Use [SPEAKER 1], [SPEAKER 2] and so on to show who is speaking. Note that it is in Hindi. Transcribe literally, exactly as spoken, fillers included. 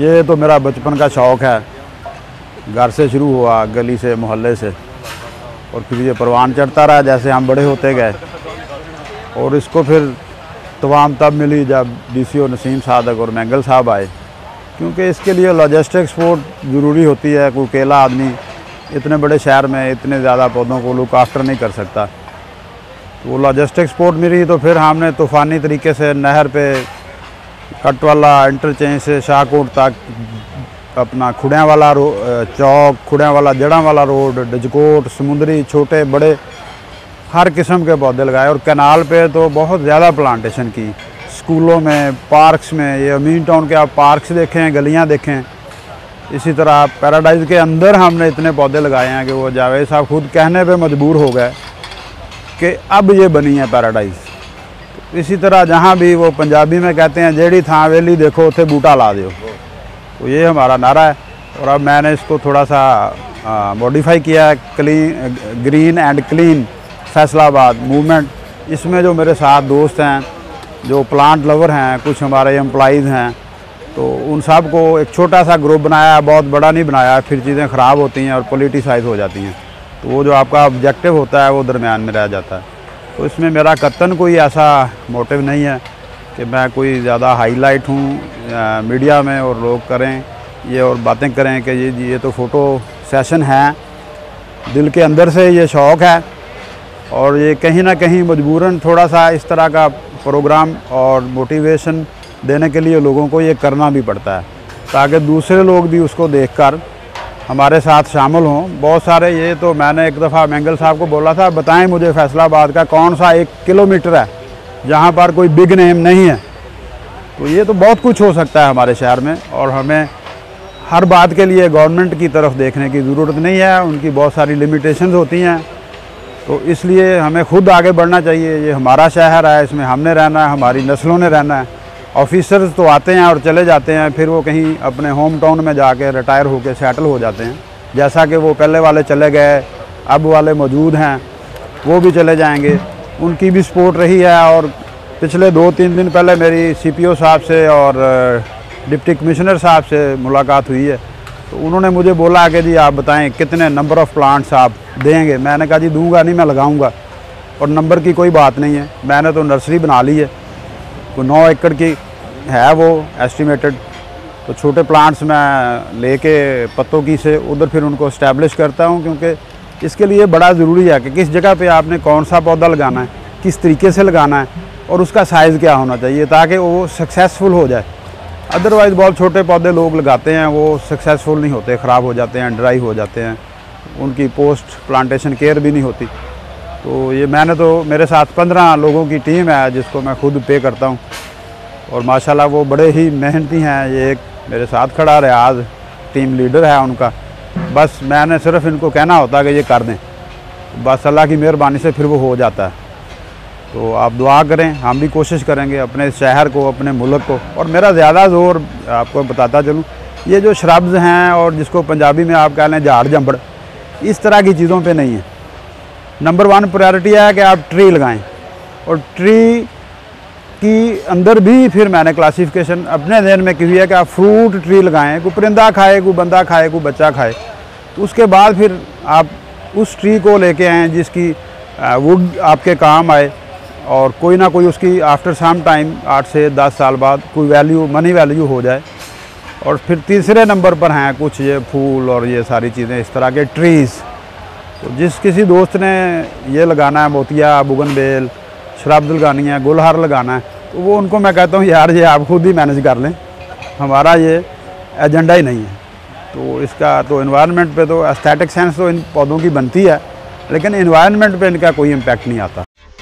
[SPEAKER 1] ये तो मेरा बचपन का शौक़ है, घर से शुरू हुआ, गली से, मोहल्ले से, और फिर ये परवान चढ़ता रहा जैसे हम बड़े होते गए। और इसको फिर तमाम तब मिली जब डीसीओ नसीम सादक और मैंगल साहब आए, क्योंकि इसके लिए लॉजिस्टिक सपोर्ट ज़रूरी होती है। कोई अकेला आदमी इतने बड़े शहर में इतने ज़्यादा पौधों को लुक आफ्टर नहीं कर सकता। तो वो लॉजिस्टिक सपोर्ट मिली तो फिर हमने तूफ़ानी तरीके से नहर पे कट वाला इंटरचेंज से शाहकोट तक, अपना खुड़ियाँ वाला रो चौक, खुड़ियाँ वाला जड़ा वाला रोड, डजकोट, समुंदरी, छोटे बड़े हर किस्म के पौधे लगाए। और कैनाल पे तो बहुत ज़्यादा प्लांटेशन की, स्कूलों में, पार्क्स में। ये अमीन टाउन के आप पार्क्स देखें, गलियाँ देखें। इसी तरह पैराडाइज़ के अंदर हमने इतने पौधे लगाए हैं कि वो जावेद साहब खुद कहने पे मजबूर हो गए कि अब ये बनी है पैराडाइज़। इसी तरह जहाँ भी वो पंजाबी में कहते हैं जेड़ी थां वेली देखो उसे बूटा ला दो, तो ये हमारा नारा है। और अब मैंने इसको थोड़ा सा मॉडिफाई किया है, clean green and clean Faisalabad movement. इसमें जो मेरे साथ दोस्त हैं, जो प्लांट लवर हैं, कुछ हमारे एम्प्लॉइज़ हैं, तो उन सब को एक छोटा सा ग्रुप बनाया, बहुत बड़ा नहीं बनाया, फिर चीज़ें ख़राब होती हैं और पॉलिटिसाइज हो जाती हैं। तो वो जो आपका ऑब्जेक्टिव होता है वो दरमियान में रह जाता है। तो इसमें मेरा कतन कोई ऐसा मोटिव नहीं है कि मैं कोई ज़्यादा हाईलाइट हूँ मीडिया में और लोग करें ये और बातें करें कि ये ये तो फ़ोटो सेशन है। दिल के अंदर से ये शौक़ है और ये कहीं ना कहीं मजबूरन थोड़ा सा इस तरह का प्रोग्राम और मोटिवेशन देने के लिए लोगों को ये करना भी पड़ता है, ताकि दूसरे लोग भी उसको देखकर हमारे साथ शामिल हों। बहुत सारे, ये तो मैंने एक दफ़ा मैंगल साहब को बोला था, बताएं मुझे फैसलाबाद का कौन सा एक किलोमीटर है जहाँ पर कोई बिग नेम नहीं है। तो ये तो बहुत कुछ हो सकता है हमारे शहर में, और हमें हर बात के लिए गवर्नमेंट की तरफ देखने की ज़रूरत नहीं है। उनकी बहुत सारी लिमिटेशंस होती हैं, तो इसलिए हमें खुद आगे बढ़ना चाहिए। ये हमारा शहर है, इसमें हमने रहना है, हमारी नस्लों ने रहना है। ऑफिसर्स तो आते हैं और चले जाते हैं, फिर वो कहीं अपने होम टाउन में जाके रिटायर होकर सेटल हो जाते हैं। जैसा कि वो पहले वाले चले गए, अब वाले मौजूद हैं, वो भी चले जाएंगे। उनकी भी सपोर्ट रही है। और पिछले दो तीन दिन पहले मेरी सीपीओ साहब से और डिप्टी कमिश्नर साहब से मुलाकात हुई है, तो उन्होंने मुझे बोला कि जी आप बताएं कितने नंबर ऑफ़ प्लांट्स आप देंगे। मैंने कहा जी दूंगा नहीं, मैं लगाऊंगा, और नंबर की कोई बात नहीं है। मैंने तो नर्सरी बना ली है, तो नौ एकड़ की है वो एस्टिमेटेड। तो छोटे प्लांट्स मैं लेके पत्तों की से उधर फिर उनको इस्टेब्लिश करता हूँ, क्योंकि इसके लिए बड़ा ज़रूरी है कि किस जगह पे आपने कौन सा पौधा लगाना है, किस तरीके से लगाना है, और उसका साइज़ क्या होना चाहिए, ताकि वो सक्सेसफुल हो जाए। अदरवाइज़ बहुत छोटे पौधे लोग लगाते हैं, वो सक्सेसफुल नहीं होते, ख़राब हो जाते हैं, ड्राई हो जाते हैं, उनकी पोस्ट प्लांटेशन केयर भी नहीं होती। तो ये मैंने तो, मेरे साथ पंद्रह लोगों की टीम है जिसको मैं खुद पे करता हूँ, और माशाल्लाह वो बड़े ही मेहनती हैं। ये एक मेरे साथ खड़ा रहा, आज टीम लीडर है उनका। बस मैंने सिर्फ इनको कहना होता है कि ये कर दें, बस अल्लाह की मेहरबानी से फिर वो हो जाता है। तो आप दुआ करें, हम भी कोशिश करेंगे अपने शहर को, अपने मुल्क को। और मेरा ज़्यादा ज़ोर आपको बताता चलूँ, ये जो श्रब्स हैं और जिसको पंजाबी में आप कह लें झाड़ जंबड़, इस तरह की चीज़ों पे नहीं है। नंबर वन प्रायोरिटी है कि आप ट्री लगाएं, और ट्री की अंदर भी फिर मैंने क्लासिफिकेशन अपने ध्यान में की हुई है कि आप फ्रूट ट्री लगाएं, कोई परिंदा खाए, कोई बंदा खाए, कोई बच्चा खाए। तो उसके बाद फिर आप उस ट्री को लेके आएँ जिसकी वुड आपके काम आए, और कोई ना कोई उसकी आफ्टर सम टाइम आठ से दस साल बाद कोई वैल्यू, मनी वैल्यू हो जाए। और फिर तीसरे नंबर पर हैं कुछ ये फूल और ये सारी चीज़ें, इस तरह के ट्रीज़। तो जिस किसी दोस्त ने ये लगाना है, मोतिया, बुगनबेल, शराब लगानी है, गुलहार लगाना है, तो वो उनको मैं कहता हूँ यार ये आप खुद ही मैनेज कर लें, हमारा ये एजेंडा ही नहीं है। तो इसका तो एनवायरनमेंट पे तो एस्थेटिक सेंस तो इन पौधों की बनती है, लेकिन एनवायरनमेंट पे इनका कोई इम्पैक्ट नहीं आता।